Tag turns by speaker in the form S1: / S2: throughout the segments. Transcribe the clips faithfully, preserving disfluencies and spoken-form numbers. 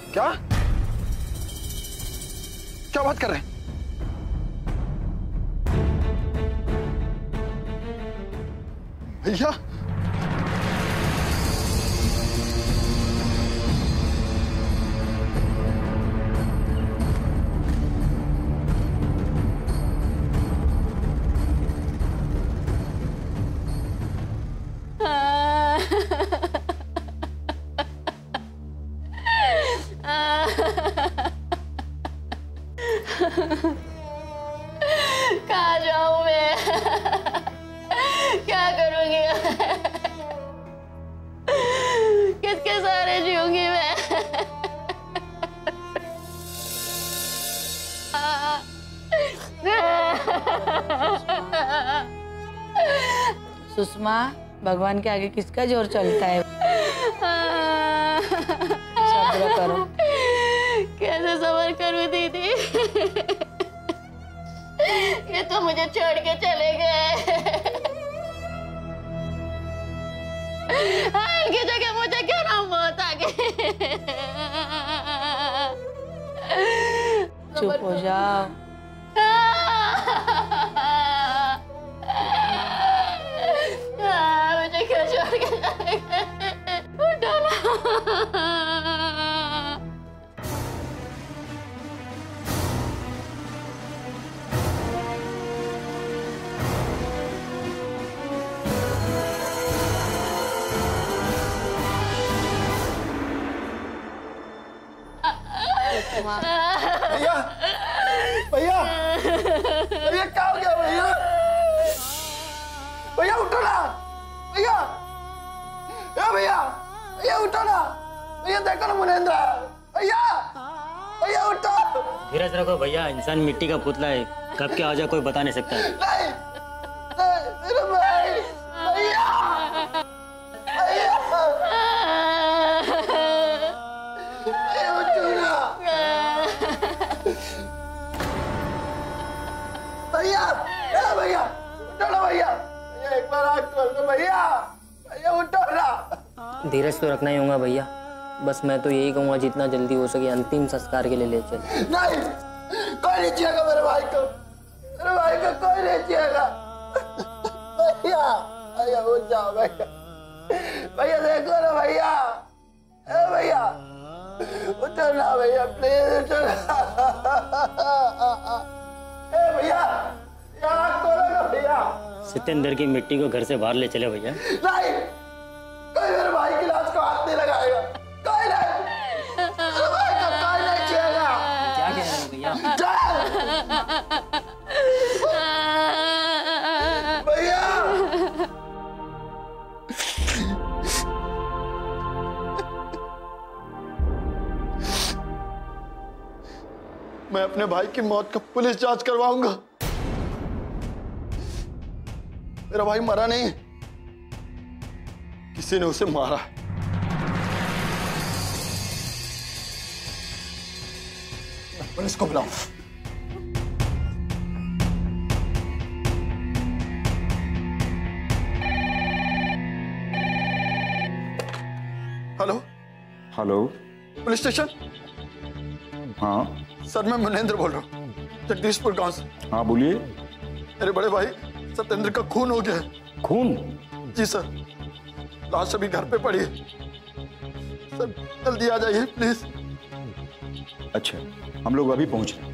S1: क्या क्या बात कर रहे हैं? भैया
S2: कहाँ जाऊं मैं? क्या करूंगी? किसके सहारे जीऊंगी मैं?
S3: सुषमा, भगवान के आगे किसका जोर चलता है? सब्र करो।
S2: कैसे सबर करूं दीदी? ये तो मुझे छोड़ के चले गए। इनकी जगह मुझे क्यों ना मौत आ गई?
S3: चुप हो जाओ।
S2: मुझे क्यों छोड़ के चले गए? उठो ना।
S1: भैया भैया भैया क्या हो गया भैया? भैया उठो ना भैया। भैया भैया उठो ना भैया। देखो ना मुनेंद्र। भैया भैया उठो।
S4: धीरज रखो भैया, इंसान मिट्टी का पुतला है, कब क्या हो जाए कोई बता नहीं सकता।
S1: नहीं नहीं मेरे भाई। भैया भैया भैया भैया उठो ना भैया। भैया एक बार आँख खोल दो भैया। भैया उठो ना।
S4: धीरज तो रखना ही होगा भैया, बस मैं तो यही कहूँगा जितना जल्दी हो सके अंतिम संस्कार के लिए ले चल।
S1: नहीं कोई नहीं चाहिएगा मेरे भाई को। मेरे भाई को कोई नहीं चाहिएगा। भैया भैया उठ जाओ भैया। भैया देखो ना भैया। भैया उठो ना भैया प्लीज उठो ना। भैया आँख खोलो ना भैया।
S4: सत्येंद्र की मिट्टी को घर से बाहर ले चले भैया।
S1: नहीं कोई मेरे भाई की लाश को हाथ नहीं लगाएगा। कोई नहीं मेरे भाई को कोई नहीं छेड़ेगा।
S4: क्या कह रहे हो भैया?
S1: भैया मैं अपने भाई की मौत का पुलिस जांच करवाऊंगा। मेरा भाई मरा नहीं, किसी ने उसे मारा। पुलिस को बुलाओ। Hello
S5: hello
S1: police station.
S5: हाँ
S1: सर मैं मुनेंद्र बोल रहा हूँ, जगदीशपुर गांव से।
S5: हाँ बोलिए।
S1: मेरे बड़े भाई सत्येंद्र का खून हो गया है।
S5: खून?
S1: जी सर, लाश अभी घर पे पड़ी है। सर जल्दी आ जाइए प्लीज।
S5: अच्छा हम लोग अभी पहुंच रहे हैं।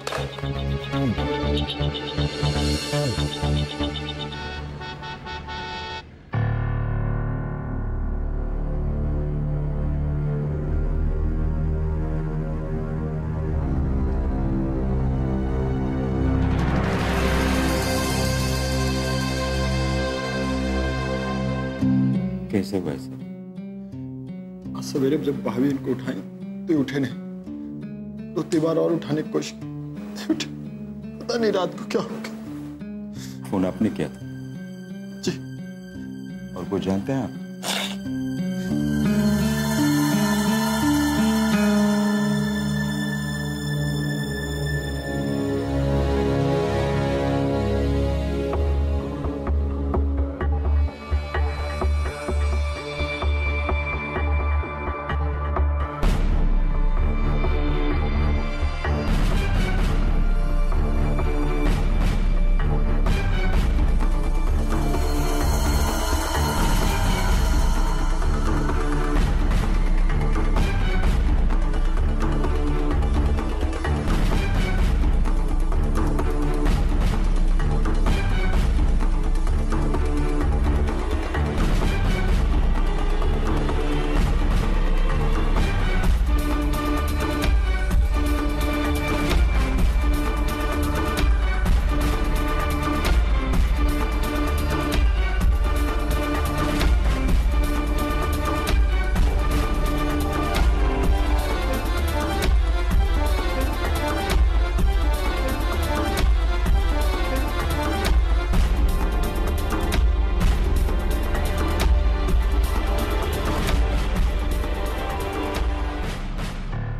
S5: कैसे वैसे?
S1: आज सवेरे जब भाभी इनको उठाई तो उठे नहीं। दो तीन बार और उठाने की कोशिश, पता नहीं रात को क्या हो गया।
S5: फोन आपने किया था?
S1: जी।
S5: और वो जानते हैं आप?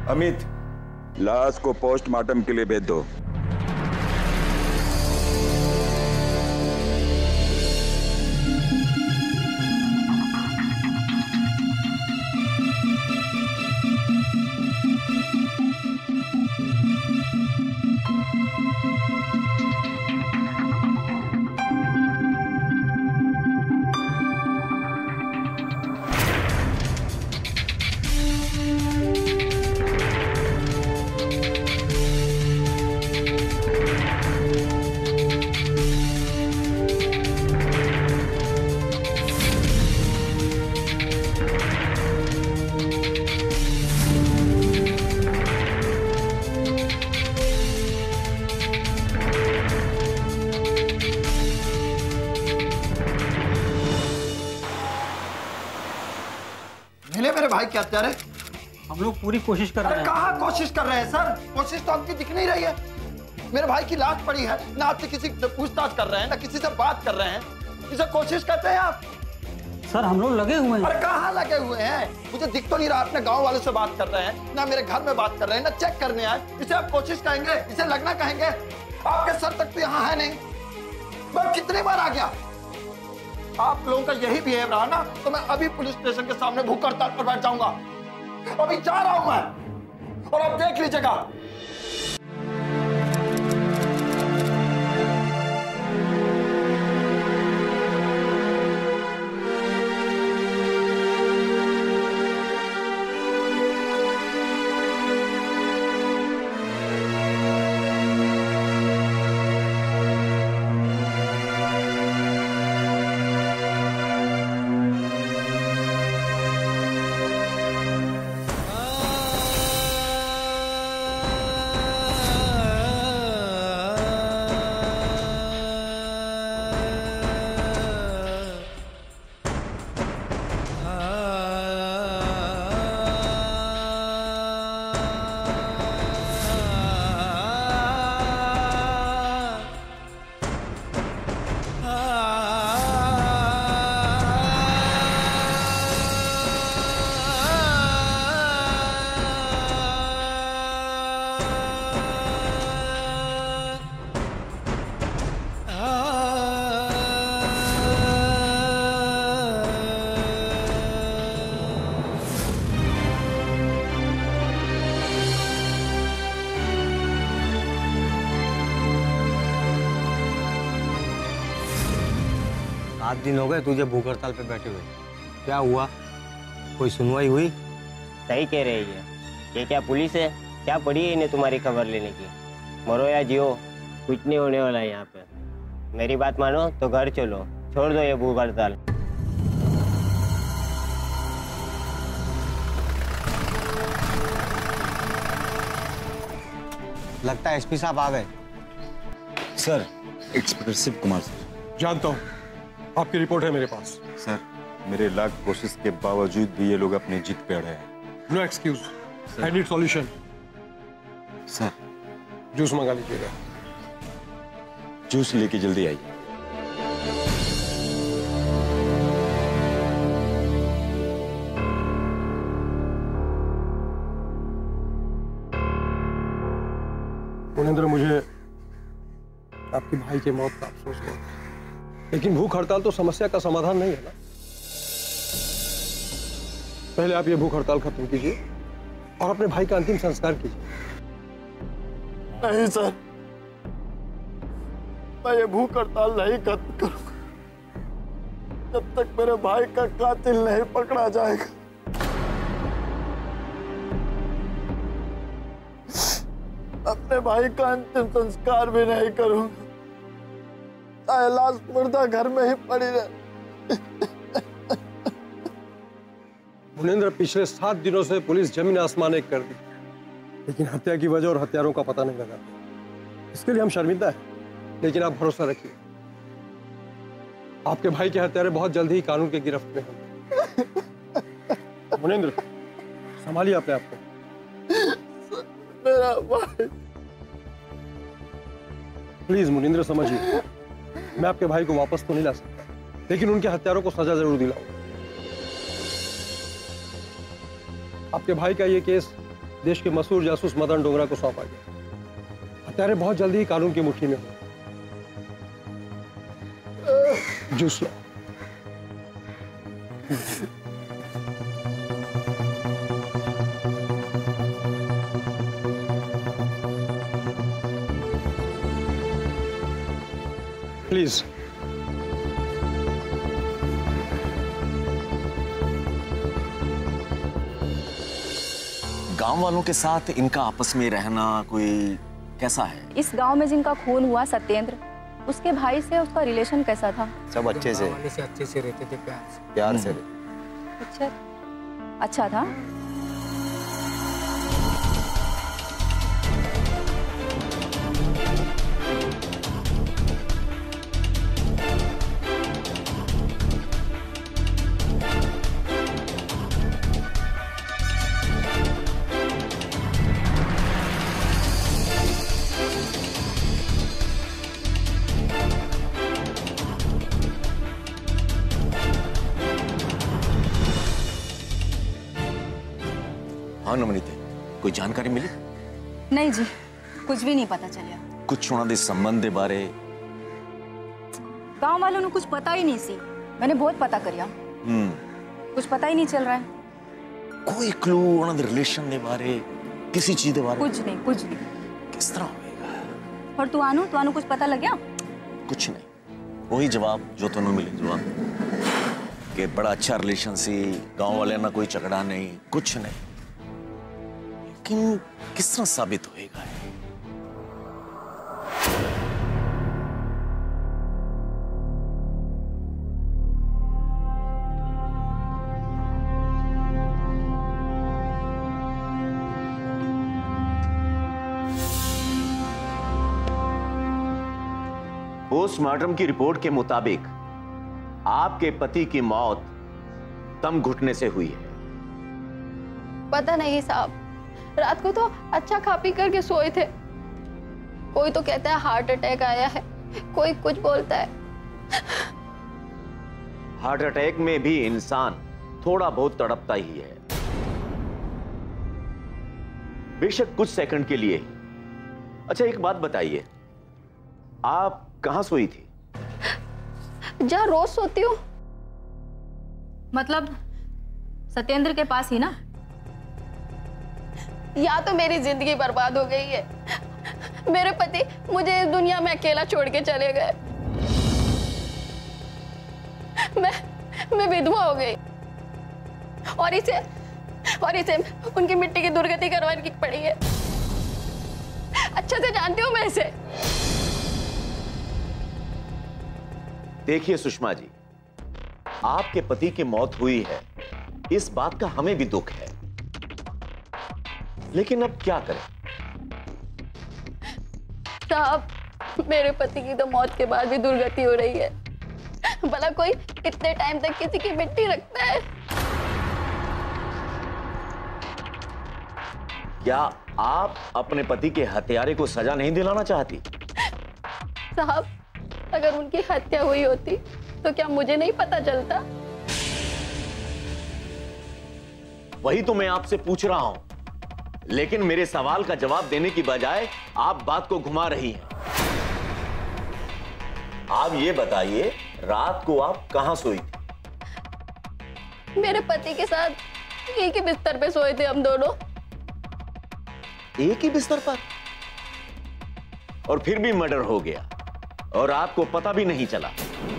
S5: अमित, लाश को पोस्टमार्टम के लिए भेज दो।
S1: मिले मेरे भाई क्या हत्यारे?
S6: हम लोग पूरी कोशिश कर रहे
S1: अरे
S6: हैं।
S1: कहाँ कोशिश कर रहे हैं सर? कोशिश तो हमकी दिख नहीं रही है। मेरे भाई की लाश पड़ी है, ना आपसे किसी से पूछताछ कर रहे हैं, ना किसी से बात कर रहे हैं। इसे कोशिश करते हैं आप?
S6: सर हम लोग लगे हुए हैं।
S1: अरे कहाँ लगे हुए हैं? मुझे दिख तो नहीं रहा। अपने गांव वालों से बात कर रहे हैं, ना मेरे घर में बात कर रहे हैं, ना चेक करने आए। इसे आप कोशिश कहेंगे? इसे लगना कहेंगे? आपके सर तक तो यहाँ है नहीं। मैं कितनी बार आ गया? आप लोगों का यही बिहेव रहा ना, तो मैं अभी पुलिस स्टेशन के सामने भूख हड़ताल पर बैठ जाऊंगा। अभी जा रहा हूं मैं, और अब देख लीजिएगा।
S7: सात दिन हो गए तुझे भूख हड़ताल पे बैठे हुए। क्या हुआ? कोई सुनवाई हुई?
S8: सही कह रही है। ये क्या पुलिस है? क्या पड़ी है इन्हें तुम्हारी खबर लेने की? मरो या जियो, कुछ नहीं होने वाला है यहाँ पे। मेरी बात मानो तो घर चलो, छोड़ दो ये भूख हड़ताल।
S7: लगता है एसपी साहब आ गए।
S5: Sir, inspector Kumar sir.
S9: जानता हूँ, आपकी रिपोर्ट है मेरे पास।
S5: सर, मेरे लाख कोशिश के बावजूद भी ये लोग अपनी जीत पे अड़े हैं।
S9: No excuse, I need solution.
S5: Sir,
S9: juice मंगा लीजिएगा।
S5: जूस लेके जल्दी आइए।
S9: मुनिंद्र, मुझे आपके भाई के मौत का अफसोस है, लेकिन भूख हड़ताल तो समस्या का समाधान नहीं है ना। पहले आप ये भूख हड़ताल खत्म कीजिए और अपने भाई का अंतिम संस्कार कीजिए।
S1: नहीं सर, मैं ये भूख हड़ताल नहीं खत्म करूंगा जब तक मेरे भाई का कातिल नहीं पकड़ा जाएगा। अपने भाई का अंतिम संस्कार भी नहीं करूंगा, चाहे लाश मुर्दा घर में ही पड़ी रहे।
S9: मुनिंद्र, पिछले सात दिनों से पुलिस जमीन आसमान एक कर दी, लेकिन हत्या की वजह और हत्यारों का पता नहीं लगा। इसके लिए हम शर्मिंदा हैं, लेकिन आप भरोसा रखिए, आपके भाई के हत्यारे बहुत जल्द ही कानून के गिरफ्त में होंगे। मुनिंद्र, संभालिए अपने आप को।
S1: मेरा भाई।
S9: प्लीज मुनिंद्र, समझिए, मैं आपके भाई को वापस तो नहीं ला सकता, लेकिन उनके हत्यारों को सजा जरूर दिलाऊंगा। आपके भाई का ये केस देश के मशहूर जासूस मदन डोगरा को सौंपा गया। हत्यारे बहुत जल्दी ही कानून की मुट्ठी में हो। जूस लो। प्लीज।
S10: गांव वालों के साथ इनका आपस में रहना कोई कैसा है?
S11: इस गांव में जिनका खून हुआ सत्येंद्र, उसके भाई से उसका रिलेशन कैसा था?
S7: सब अच्छे से
S6: से अच्छे से रहते थे, प्यार से
S7: प्यार से रहते।
S11: अच्छा अच्छा था।
S10: हाँ नमनीते, कोई जानकारी मिली?
S11: नहीं जी, कुछ भी नहीं पता चलिया।
S10: कुछ उन्होंने संबंध के बारे?
S11: गांव वालों ने कुछ पता ही नहीं सी। मैंने बहुत पता करिया,
S10: हम्म
S11: कुछ पता ही नहीं चल रहा है।
S10: कोई क्लू उन्होंने रिलेशन के बारे, किसी चीज के बारे?
S11: कुछ नहीं, कुछ नहीं।
S10: किस तरह होएगा?
S11: और तू आनू, तू आनू कुछ पता लग गया?
S10: कुछ नहीं, वही जवाब जो तुम्हें मिले जवाब कि बड़ा अच्छा रिलेशन सी, गांव वाले ना कोई झगड़ा नहीं, कुछ नहीं। लेकिन किस तरह साबित होएगा?
S12: पोस्टमार्टम की रिपोर्ट के मुताबिक आपके पति की मौत दम घुटने से हुई है।
S2: पता नहीं साहब, रात को तो अच्छा खा पी करके सोए थे। कोई तो कहता है हार्ट अटैक आया है, कोई कुछ बोलता है।
S12: हार्ट अटैक में भी इंसान थोड़ा बहुत तड़पता ही है, बेशक कुछ सेकंड के लिए ही। अच्छा एक बात बताइए, आप कहां सोई थी?
S2: जहां रोज सोती हूँ।
S11: मतलब सत्येंद्र के पास ही ना?
S2: या तो मेरी जिंदगी बर्बाद हो गई है, मेरे पति मुझे इस दुनिया में अकेला छोड़ के चले गए, मैं मैं विधवा हो गई और इसे और इसे उनकी मिट्टी की दुर्गति करवाने की पड़ी है। अच्छे से जानती हूं मैं इसे।
S12: देखिए सुषमा जी, आपके पति की मौत हुई है, इस बात का हमें भी दुख है, लेकिन अब क्या करें?
S2: साहब, मेरे पति की तो मौत के बाद भी दुर्गति हो रही है। भला कोई इतने टाइम तक किसी की मिट्टी रखता है?
S12: क्या आप अपने पति के हत्यारे को सजा नहीं दिलाना चाहती?
S2: साहब, अगर उनकी हत्या हुई होती तो क्या मुझे नहीं पता चलता?
S12: वही तो मैं आपसे पूछ रहा हूं, लेकिन मेरे सवाल का जवाब देने की बजाय आप बात को घुमा रही हैं। आप ये बताइए, रात को आप कहां सोई थी?
S2: मेरे पति के साथ एक ही बिस्तर पे सोए थे हम दोनों।
S12: एक ही बिस्तर पर? और फिर भी मर्डर हो गया और आपको पता भी नहीं चला।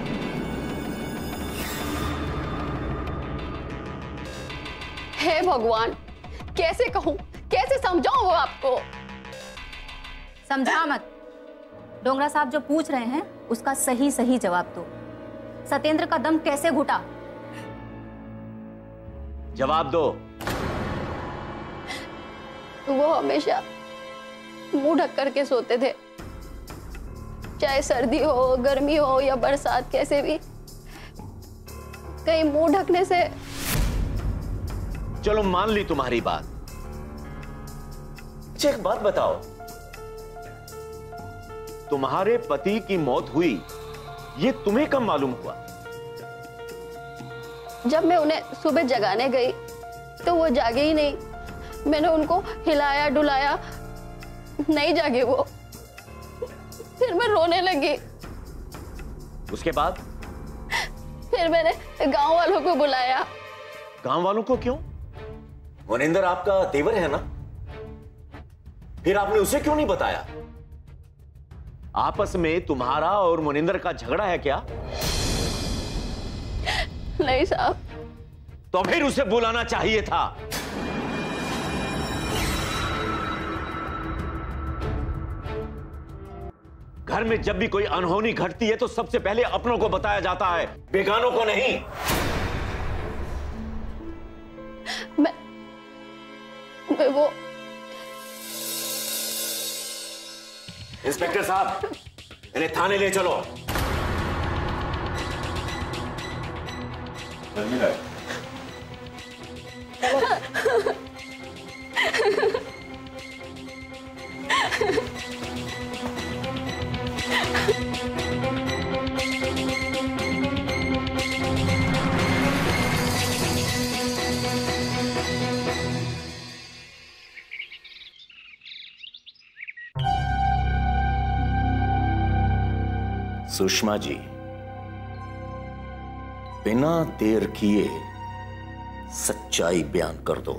S2: हे भगवान, कैसे कहूं, कैसे समझाऊं वो आपको?
S11: समझा मत। डोंगरा साहब जो पूछ रहे हैं उसका सही सही जवाब दो। सत्येंद्र का दम कैसे घुटा?
S12: जवाब दो।
S2: वो हमेशा मुंह ढक करके सोते थे, चाहे सर्दी हो, गर्मी हो या बरसात, कैसे भी। कहीं मुंह ढकने से।
S12: चलो मान ली तुम्हारी बात। अच्छा एक बात बताओ, तुम्हारे पति की मौत हुई ये तुम्हें कब मालूम हुआ?
S2: जब मैं उन्हें सुबह जगाने गई तो वो जागे ही नहीं। मैंने उनको हिलाया डुलाया, नहीं जागे वो। फिर मैं रोने लगी।
S12: उसके बाद?
S2: फिर मैंने गांव वालों को बुलाया।
S12: गांव वालों को क्यों? मुनिंदर आपका देवर है ना, फिर आपने उसे क्यों नहीं बताया? आपस में तुम्हारा और मुनिंदर का झगड़ा है क्या?
S2: नहीं साहब।
S12: तो फिर उसे बुलाना चाहिए था। घर में जब भी कोई अनहोनी घटती है तो सबसे पहले अपनों को बताया जाता है, बेगानों को नहीं।
S2: मैं, मैं वो
S12: इंस्पेक्टर साहब, इन्हें थाने ले चलो। सुषमा जी, बिना देर किए सच्चाई बयान कर दो।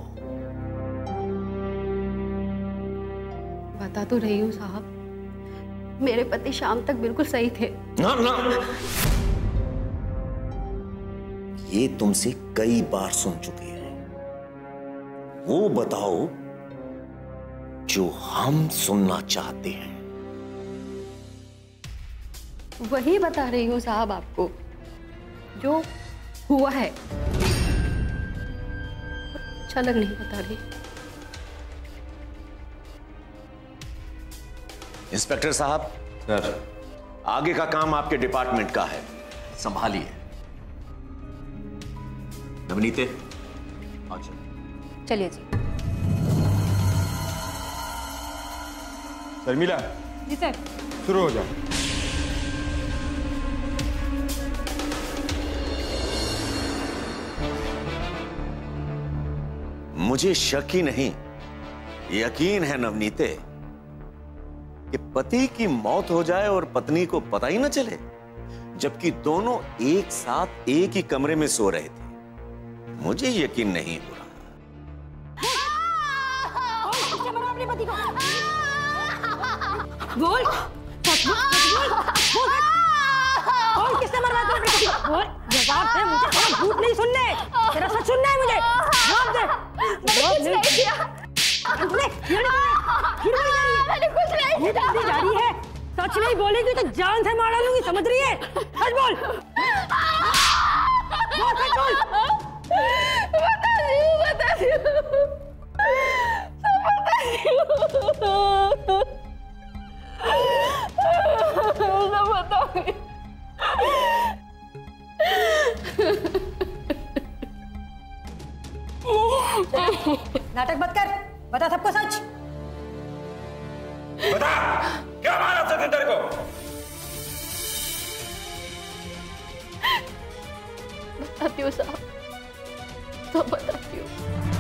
S2: बता तो रही हूँ साहब, मेरे पति शाम तक बिल्कुल सही थे।
S12: ना ना, ये तुमसे कई बार सुन चुके हैं। वो बताओ जो हम सुनना चाहते हैं।
S2: वही बता रही हूँ साहब आपको, जो हुआ है। अच्छा लग नहीं बता रही।
S12: इंस्पेक्टर साहब, सर, आगे का काम आपके डिपार्टमेंट का है, संभालिए। नवनीते, आ जाओ।
S11: चलिए जी।
S5: शर्मिला,
S11: जी सर।
S5: शुरू हो जाओ।
S12: मुझे शक ही नहीं, यकीन है नवनीते कि पति की मौत हो जाए और पत्नी को पता ही न चले, जबकि दोनों एक साथ एक ही कमरे में सो रहे थे। मुझे यकीन नहीं हो रहा।
S3: बोल, सच बोल, सच बोल, बोल, बोल, किसने मरवाया तुम अपने पति को? बोल, जवाब दे मुझे, तेरा झूठ नहीं सुनने, तेरा सच सुनना है मुझे। जवाब दे।
S2: मैंने कुछ नहीं किया।
S3: तूने फिर फिर बोली जा रही है।
S2: मैंने कुछ नहीं किया।
S3: बोली जा रही है। सच नहीं बोलेगी तो जान से मार डालूंगी, समझ रही है? सच बोल। बोल, सच बोल।
S2: बता दी हूँ, बता दी हूँ, सब बता दी हूँ, सब बताऊंगी।
S3: नाटक मत कर, बता सबको सच।
S5: बता, क्या मारा सतेंद्र को?
S2: बताती हूँ साहब, सब बताती हूँ।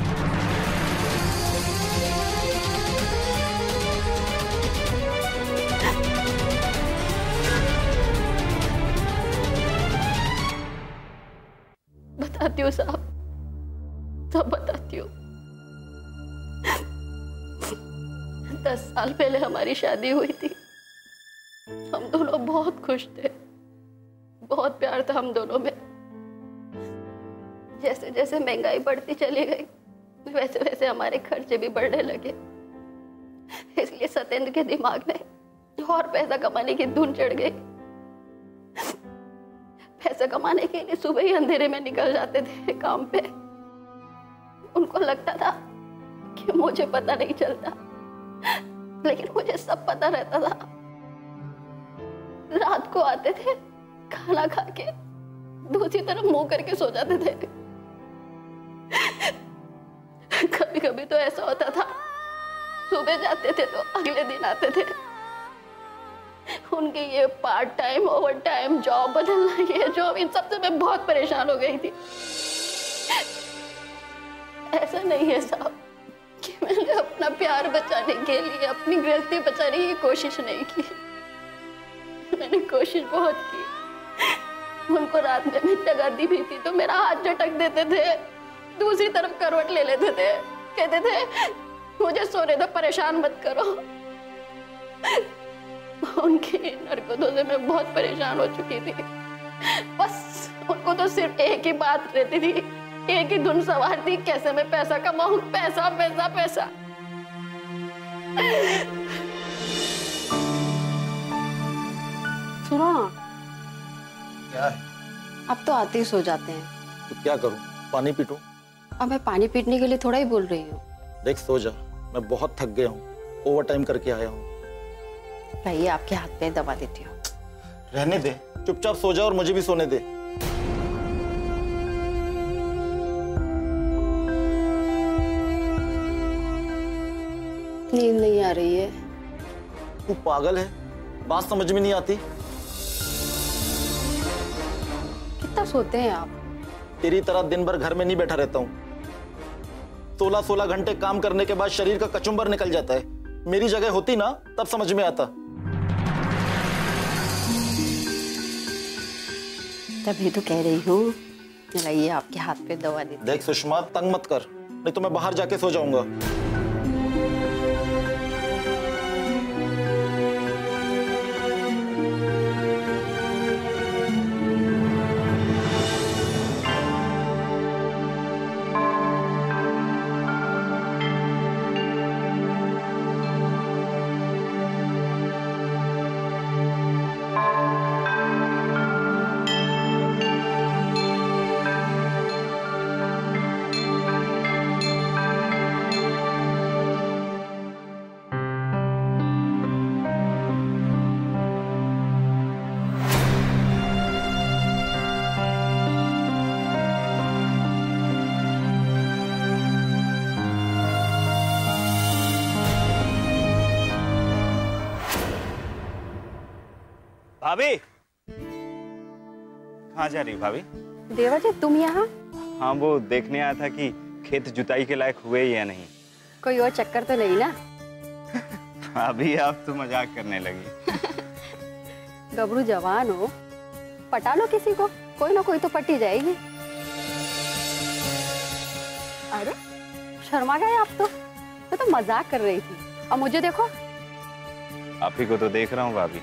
S2: बताती हूँ साहब, सब बताती हूँ। दस साल पहले हमारी शादी हुई थी। हम दोनों बहुत खुश थे, बहुत प्यार था हम दोनों में। जैसे जैसे महंगाई बढ़ती चली गई, वैसे वैसे हमारे खर्चे भी बढ़ने लगे। इसलिए सतेंद्र के दिमाग में और पैसा कमाने की धुन चढ़ गई। पैसा कमाने के लिए सुबह ही अंधेरे में निकल जाते थे काम पे। उनको लगता था कि मुझे पता नहीं चलता, लेकिन मुझे सब पता रहता था। रात को आते थे, खाना खा के दूसरी तरफ मुंह करके सो जाते थे। कभी कभी तो ऐसा होता था, सुबह जाते थे तो अगले दिन आते थे। उनके ये part time overtime job बदलना, ये जॉब, इन सबसे मैं बहुत परेशान हो गई थी। ऐसा नहीं है साहब कि प्यार बचाने के लिए, अपनी गृहस्थी बचाने की कोशिश नहीं की। मैंने कोशिश बहुत की। उनको रात में मैं जगाती भी थी तो मेरा हाथ झटक देते थे, दूसरी तरफ करवट ले लेते थे, कहते थे मुझे सोने दो, परेशान मत करो। उनकी इन हरकतों से मैं बहुत परेशान हो चुकी थी। बस उनको तो सिर्फ एक ही बात रहती थी, एक ही धुन सवार थी, कैसे मैं पैसा कमाऊं, पैसा पैसा पैसा। सुनो ना,
S10: क्या है?
S2: अब तो आते ही सो जाते हैं।
S10: तो क्या करूं? पानी पीटूं?
S2: अब मैं पानी पीटने के लिए थोड़ा ही बोल रही हूँ।
S10: देख सो जा, मैं बहुत थक गया हूँ, ओवर टाइम करके आया हूँ।
S2: लाइए आपके हाथ पे दबा देती हूँ।
S10: रहने दे, चुपचाप सो जा और मुझे भी सोने दे।
S2: नींद नहीं आ रही है।
S10: तू पागल है? बात समझ में नहीं आती?
S2: कितना सोते हैं आप?
S10: तेरी तरह दिन भर घर में नहीं बैठा रहता हूँ। सोलह सोलह घंटे काम करने के बाद शरीर का कचुम्बर निकल जाता है। मेरी जगह होती ना तब समझ में आता।
S2: तभी तो कह रही हूँ, लाइए आपके हाथ पे दवा देती।
S10: देख सुषमा, तंग मत कर, नहीं तो मैं बाहर जाके सो जाऊंगा।
S13: भाभी, कहाँ जा रही भाभी?
S2: देवा जी, तुम यहाँ?
S13: हाँ, वो देखने आया था कि खेत जुताई के लायक हुए या नहीं।
S2: कोई और चक्कर तो नहीं ना?
S13: भाभी, आप तो मजाक करने लगी।
S2: गबरू जवान हो, पटा लो किसी को, कोई ना कोई तो पटी जाएगी। अरे शर्मा गए आप तो। मैं तो मजाक कर रही थी, और मुझे देखो।
S13: आप ही को तो देख रहा हूँ भाभी।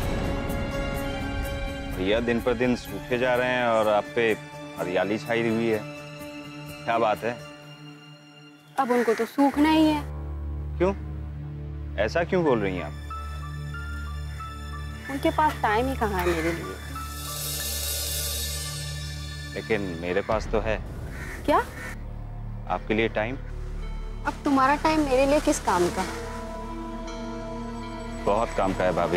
S13: भैया दिन पर दिन सूखे जा रहे हैं और आप पे हरियाली छाई हुई है। क्या बात है?
S2: अब उनको तो सूखना ही है।
S13: क्यों? ऐसा क्यों बोल रही हैं आप?
S2: उनके पास टाइम ही कहाँ है मेरे लिए।
S13: लेकिन मेरे पास तो है।
S2: क्या?
S13: आपके लिए टाइम?
S2: अब तुम्हारा टाइम मेरे लिए किस काम का?
S13: बहुत काम का है भाभी।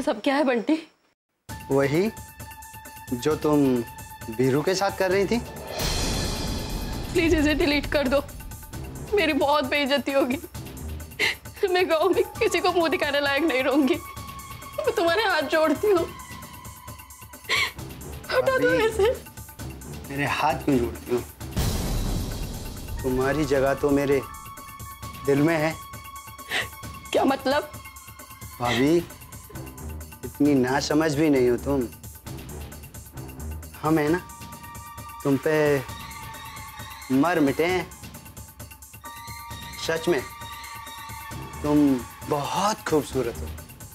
S2: सब क्या है बंटी?
S14: वही जो तुम बीरू के साथ कर रही थी।
S2: प्लीज इसे डिलीट कर दो, मेरी बहुत बेइज्जती होगी। मैं गांव में किसी को मुंह दिखाने लायक नहीं रहूंगी। मैं तुम्हारे हाथ जोड़ती हूँ, हटा दो ऐसे।
S14: मेरे हाथ क्यों जोड़ती हो? तुम्हारी जगह तो मेरे दिल में है।
S2: क्या मतलब?
S14: भाभी इतनी ना समझ भी नहीं हो तुम। हम है ना तुम पे मर मिटे हैं। सच में तुम बहुत खूबसूरत हो,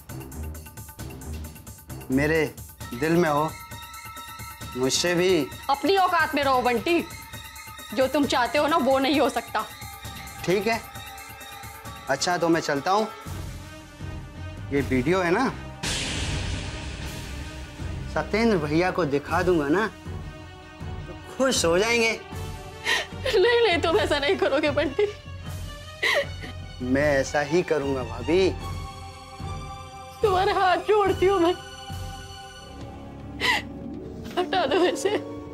S14: मेरे दिल में हो, मुझसे भी।
S2: अपनी औकात में रहो बंटी, जो तुम चाहते हो ना वो नहीं हो सकता।
S14: ठीक है, अच्छा तो मैं चलता हूं। ये वीडियो है ना, सत्येंद्र भैया को दिखा दूंगा ना तो खुश हो जाएंगे।
S2: नहीं नहीं, तुम ऐसा नहीं करोगे बंटी।
S14: मैं ऐसा ही करूंगा भाभी।
S2: तुम्हारे हाथ जोड़ती हूँ मैं, हटा दो ऐसे।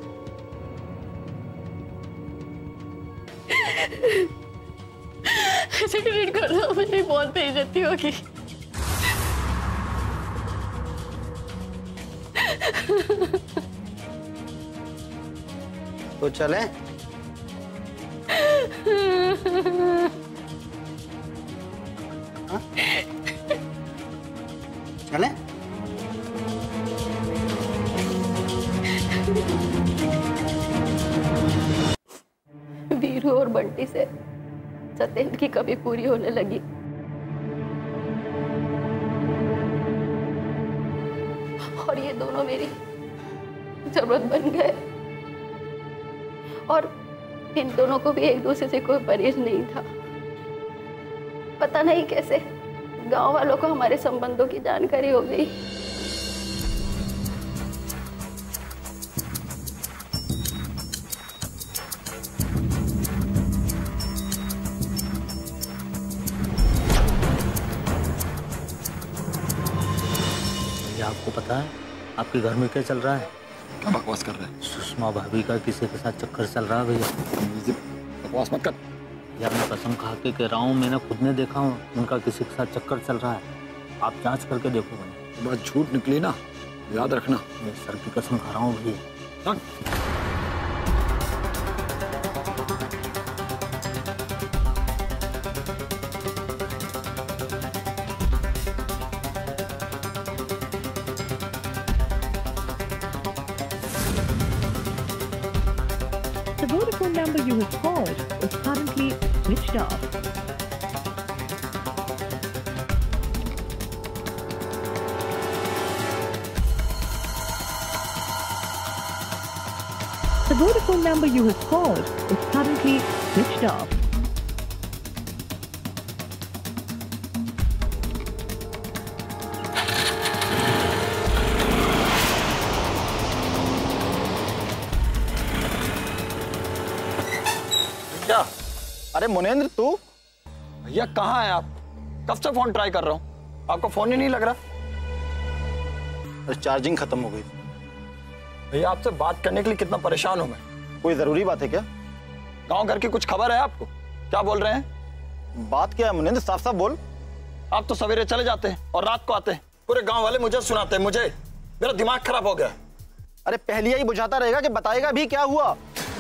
S2: ऐसे डिलीट कर दो, मेरी बहुत बेइज्जती होगी।
S14: तो चले? हाँ? चले?
S2: वीरू और बंटी से सत्येंद्र की कमी पूरी होने लगी। और ये दोनों मेरी जरूरत बन गए। और इन दोनों को भी एक दूसरे से कोई परहेज नहीं था। पता नहीं कैसे गांव वालों को हमारे संबंधों की जानकारी हो गई।
S15: आपको पता है आपके घर में क्या चल रहा है?
S16: क्या बकवास कर रहे हैं?
S15: सुषमा भाभी का किसी के साथ चक्कर चल रहा है भैया।
S16: बकवास मत कर।
S15: यार मैं कसम खा के कह रहा हूँ, मैंने खुद ने देखा हूँ उनका किसी के साथ चक्कर चल रहा है। आप जांच करके देखो भैया।
S16: बात झूठ निकली ना, याद रखना।
S15: मैं सर की कसम खा रहा हूँ भैया।
S17: The Vodafone number you have called is currently switched off. The Vodafone number you have called is currently switched off.
S16: क्या? अरे मुनेंद्र तू? भैया कहाँ है आप? कब से फोन ट्राई कर रहा हूँ, आपका फोन ही नहीं लग रहा।
S18: अरे चार्जिंग खत्म हो गई।
S16: भैया आपसे बात करने के लिए कितना परेशान हूँ मैं।
S18: कोई जरूरी बात है क्या?
S16: गांव घर की कुछ खबर है आपको? क्या बोल रहे हैं?
S18: बात क्या है मुनेंद्र, साफ साफ बोल।
S16: आप तो सवेरे चले जाते हैं और रात को आते हैं, पूरे गांव वाले मुझे सुनाते हैं। मुझे मेरा दिमाग खराब हो गया।
S18: अरे पहले ही बुझाता रहेगा कि बताएगा भी क्या हुआ।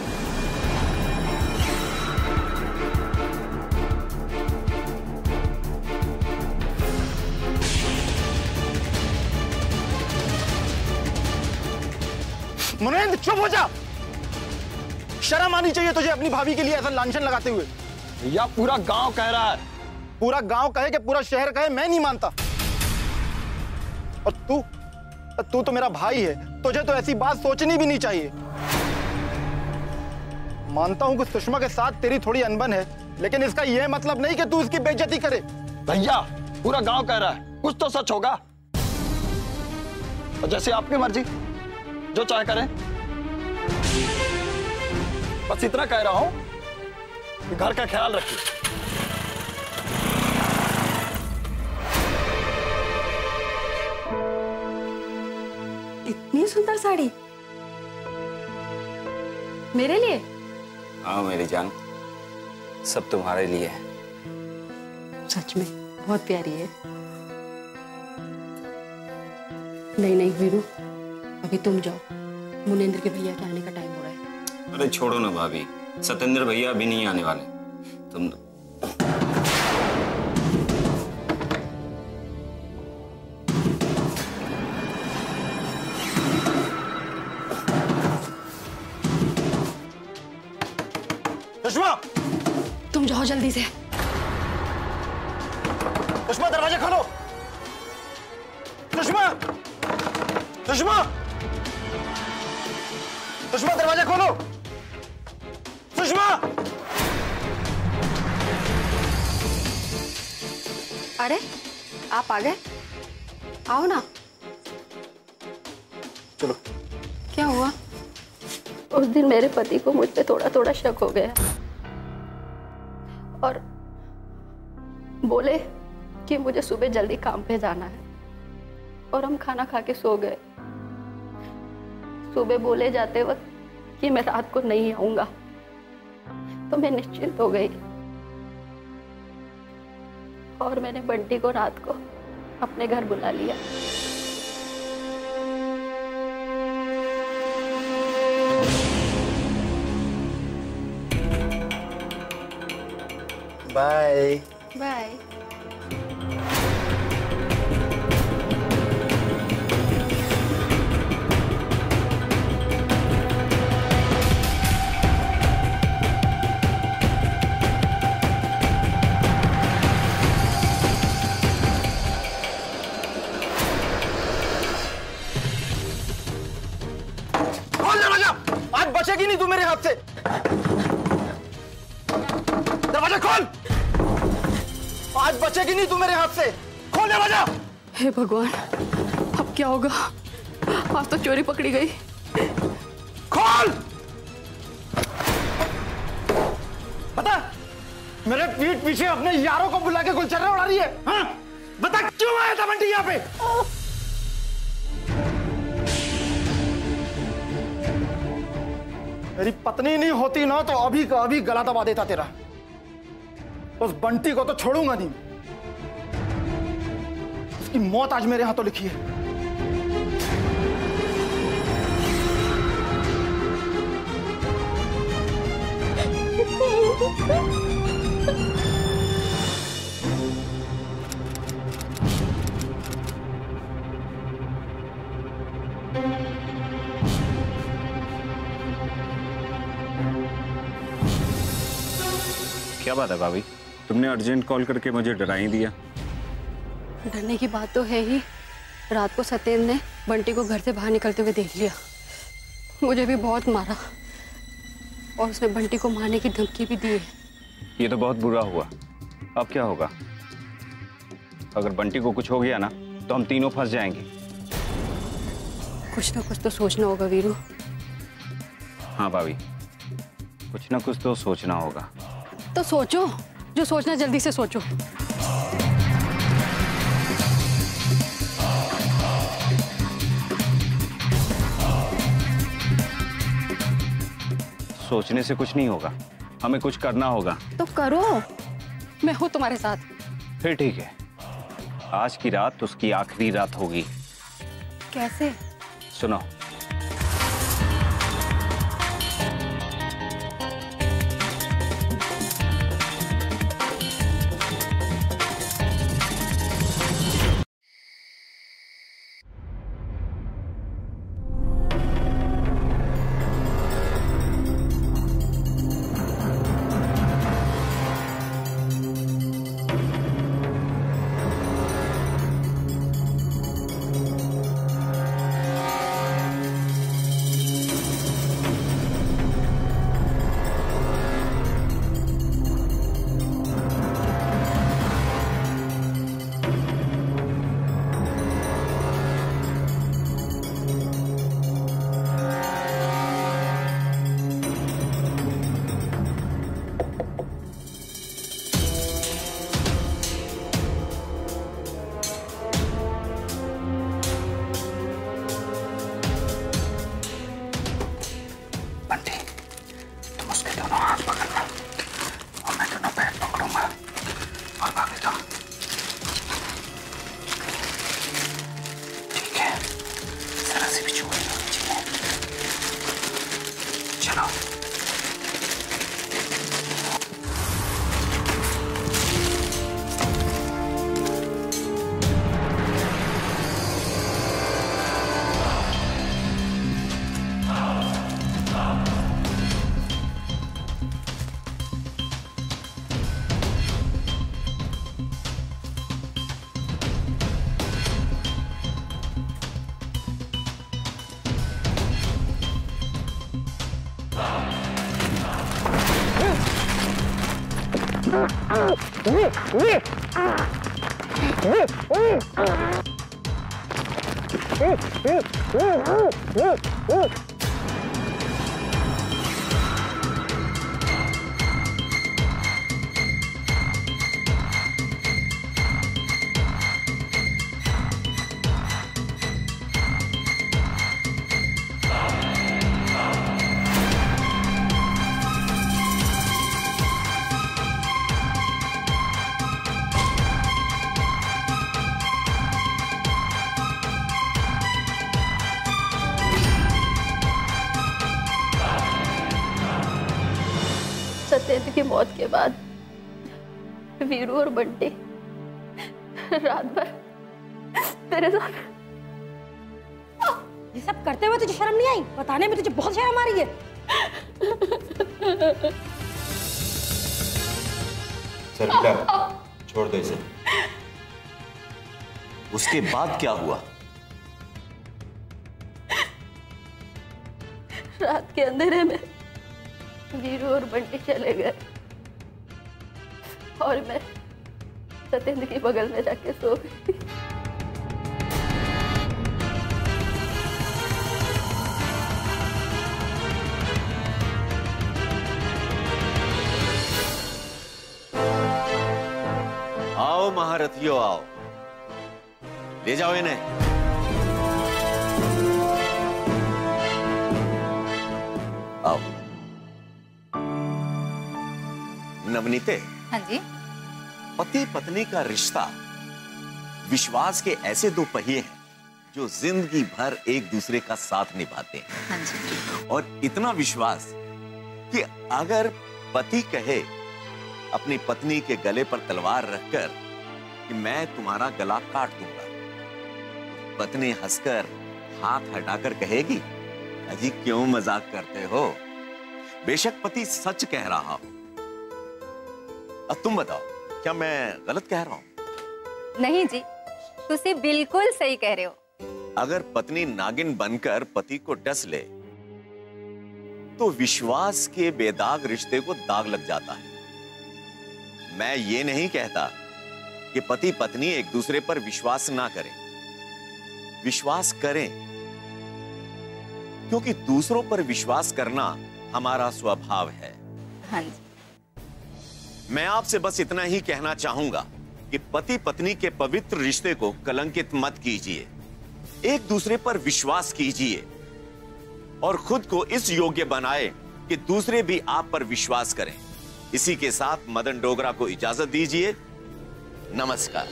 S18: मुनेंद्र चुप हो जा। शर्म आनी चाहिए तुझे अपनी भाभी के लिए ऐसा लांछन लगाते हुए।
S16: या पूरा गांव कह रहा है।
S18: पूरा गांव कहे कि पूरा शहर कहे, मैं नहीं मानता। और तू तू तो मेरा भाई है, तुझे तो ऐसी बात सोचनी भी नहीं चाहिए। मानता हूं कि सुषमा के साथ तेरी थोड़ी अनबन है, लेकिन इसका यह मतलब नहीं कि तू उसकी बेइज्जती करे।
S16: भैया पूरा गांव कह रहा है, कुछ तो सच होगा। और जैसे आपकी मर्जी, जो चाहे करें। बस इतना कह रहा हूं कि घर का ख्याल रखिए।
S2: इतनी सुंदर साड़ी मेरे लिए?
S13: हाँ मेरी जान, सब तुम्हारे लिए है।
S2: सच में बहुत प्यारी है। नहीं नहीं वीरू, अभी तुम जाओ, मुनेंद्र के भैया के आने का टाइम हो रहा है।
S13: अरे छोड़ो ना भाभी, सतेंद्र भैया अभी नहीं आने वाले। तुम
S18: सुषमा,
S2: तुम जाओ जल्दी से।
S18: सुषमा दरवाजा खोलो। सुषमा, सुषमा, सुषमा दरवाजा खोलो। सुषमा।
S2: अरे आप आ गए, आओ ना।
S18: चलो।
S2: क्या हुआ? उस दिन मेरे पति को मुझ पे थोड़ा थोड़ा शक हो गया और बोले कि मुझे सुबह जल्दी काम पे जाना है और हम खाना खा के सो गए। सुबह बोले जाते वक्त कि मैं रात को नहीं आऊंगा, तो मैं निश्चिंत हो गई और मैंने बंटी को रात को अपने घर बुला लिया।
S18: Bye
S2: bye.
S18: खोल दरवाजा, आज बचेगी नहीं तू मेरे हाथ से। दरवाजा खोल, आज बचेगी नहीं तू मेरे हाथ से। खोल दरवाजा।
S2: हे भगवान, अब क्या होगा? आज तो चोरी पकड़ी गई।
S18: खोल। बता, मेरे पीठ पीछे अपने यारों को बुला के गुलचर्रा उड़ा रही है। हाँ? बता क्यों आया था बंटी यहाँ पे? मेरी पत्नी नहीं होती ना तो अभी का अभी गला दबा देता तेरा। उस बंटी को तो छोड़ूंगा नहीं। उसकी मौत आज मेरे हाथों लिखी है।
S13: क्या बात है भाभी, तुमने अर्जेंट कॉल करके मुझे डरा ही दिया।
S2: डरने की बात तो है ही। रात को सत्येंद्र ने बंटी को घर से बाहर निकलते हुए देख लिया। मुझे भी बहुत मारा और उसने बंटी को मारने की धमकी भी दी है।
S13: ये तो बहुत बुरा हुआ। अब क्या होगा? अगर बंटी को कुछ हो गया ना तो हम तीनों फंस जाएंगे।
S2: कुछ ना कुछ तो सोचना होगा वीरू।
S13: हाँ भाभी, कुछ ना कुछ तो सोचना होगा।
S2: तो सोचो, जो सोचना जल्दी से सोचो।
S13: सोचने से कुछ नहीं होगा, हमें कुछ करना होगा।
S2: तो करो, मैं हूं तुम्हारे साथ।
S13: फिर ठीक है, आज की रात उसकी आखिरी रात होगी।
S2: कैसे?
S13: सुनो।
S2: सत्येंद्र की मौत के बाद वीरू और बंटी रात भर तेरे साथ।
S3: ये सब करते हुए तुझे शर्म नहीं आई? बताने में तुझे बहुत शर्म आ रही है।
S12: शर्मिला, छोड़ दो इसे। उसके बाद क्या हुआ?
S2: रात के अंधेरे में वीरू और बंटी चले गए और मैं सत्येंद्र के बगल में जाके सो गई।
S12: आओ महारथियों, आओ, ले जाओ इन्हें। आओ। नवनीते।
S11: हाँ जी।
S12: पति पत्नी का रिश्ता विश्वास के ऐसे दो पहिए हैं जो जिंदगी भर एक दूसरे का साथ निभाते हैं।
S11: हाँ जी।
S12: और इतना विश्वास कि अगर पति कहे अपनी पत्नी के गले पर तलवार रखकर कि मैं तुम्हारा गला काट दूंगा, पत्नी हंसकर हाथ हटाकर कहेगी, अजी क्यों मजाक करते हो? बेशक पति सच कह रहा हो। अब तुम बताओ, क्या मैं गलत कह रहा हूं?
S11: नहीं जी, तुसी बिल्कुल सही कह रहे हो।
S12: अगर पत्नी नागिन बनकर पति को डस ले तो विश्वास के बेदाग रिश्ते को दाग लग जाता है। मैं ये नहीं कहता कि पति पत्नी एक दूसरे पर विश्वास ना करें, विश्वास करें, क्योंकि दूसरों पर विश्वास करना हमारा स्वभाव है।
S11: हाँ जी।
S12: मैं आपसे बस इतना ही कहना चाहूंगा कि पति पत्नी के पवित्र रिश्ते को कलंकित मत कीजिए, एक दूसरे पर विश्वास कीजिए और खुद को इस योग्य बनाए कि दूसरे भी आप पर विश्वास करें। इसी के साथ मदन डोगरा को इजाजत दीजिए। नमस्कार।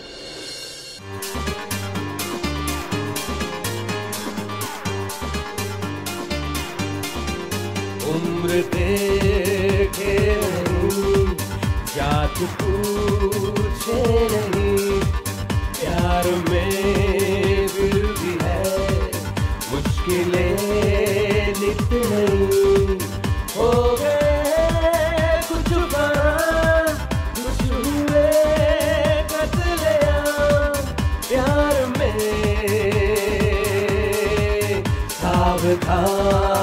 S19: उम्र देखे नहीं, जात पूछे नहीं, प्यार में फिर भी है मुश्किलें नित नहीं। हो गए कुछ बार, कुछ हुए कत्लेआम, प्यार में सावधान